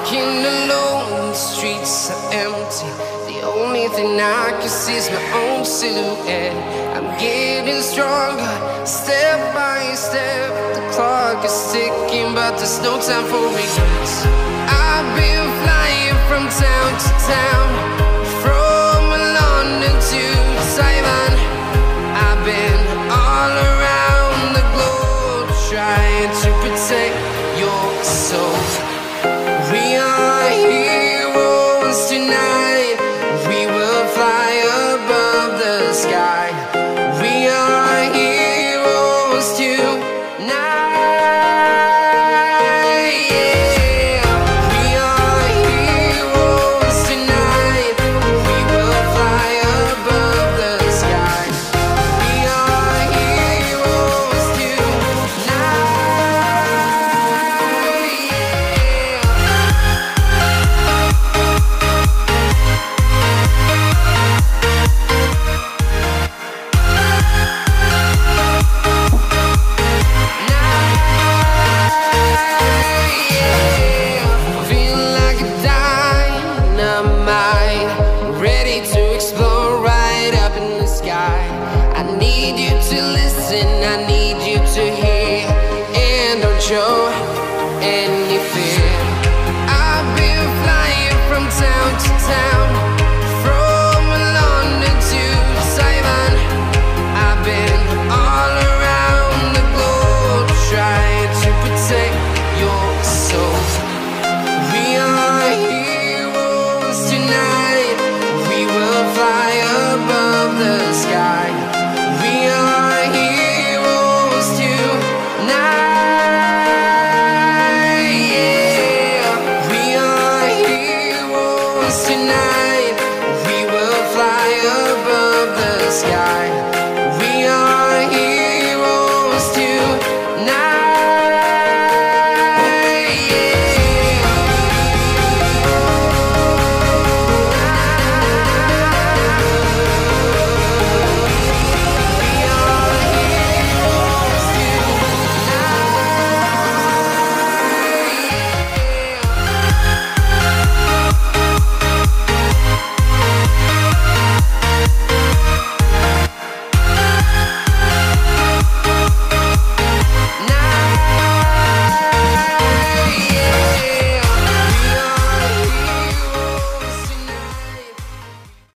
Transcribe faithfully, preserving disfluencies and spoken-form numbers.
walking alone, the streets are empty. The only thing I can see is my own silhouette. I'm getting stronger, step by step. The clock is ticking, but there's no time for regrets. I've been flying from town to town, from London to Taiwan. I've been all around the globe, trying to protect your soul.